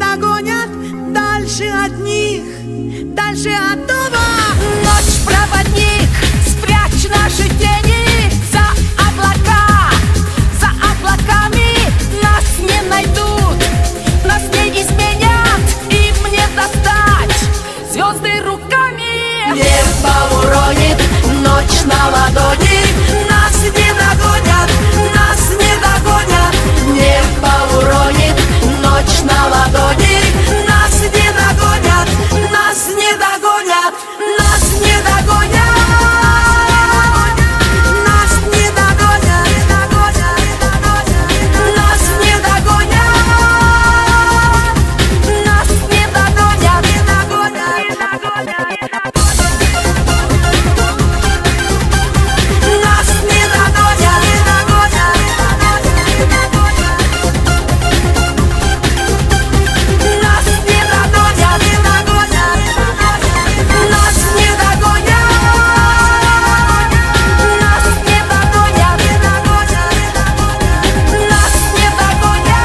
догонят. Дальше от них, дальше от дома. Ночь, проводник, спрячь наши тени за облака. За облаками нас не найдут, нас не изменят, им не достать звезды руками. Небо уронит ночь на ладони. Нас не догонят, нас не догонят. Небо уронит ночь на ладони. Нас не догонят, нас не догонят, нас не догонят. Нас не догонят, нас не догонят. Нас не догонят, не догонят. Нас не догонят, не догонят. Нас не догонят, не догонят. Нас не догонят. Нас не догонят, не догонят. Нас не догонят.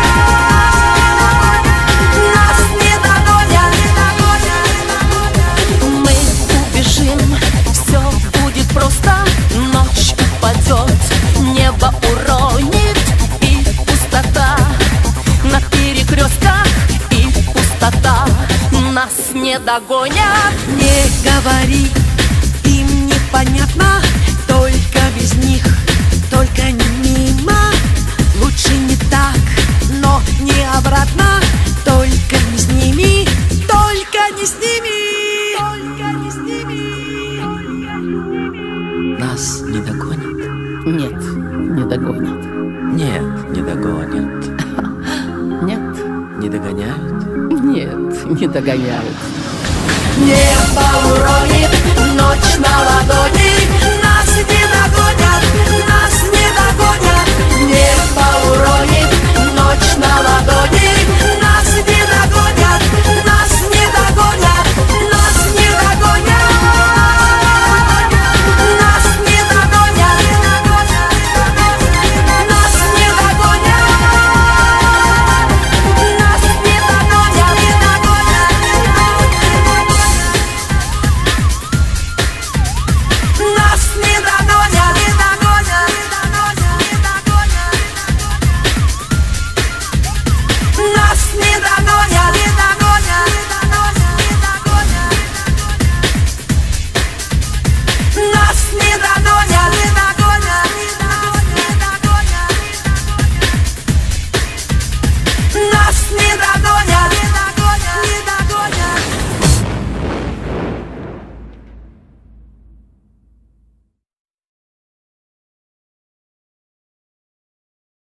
Нас не догонят, не догонят. Мы убежим, все будет просто. Ночь упадет, небо уронит, и пустота на перекрестках, и пустота нас не догонят. Не говори, им непонятно. Только без них, только не мимо. Лучше не так, но не обратно. Только не с ними, только не с ними. Только не с ними. Нас не догонят? Нет, не догонят. Нет, не догонят. Нет, Не догоняют? нет, не догоняют. Небо уронит ночь на ладони. Нас не догонят, нас не догонят. Небо уронит ночь на ладони.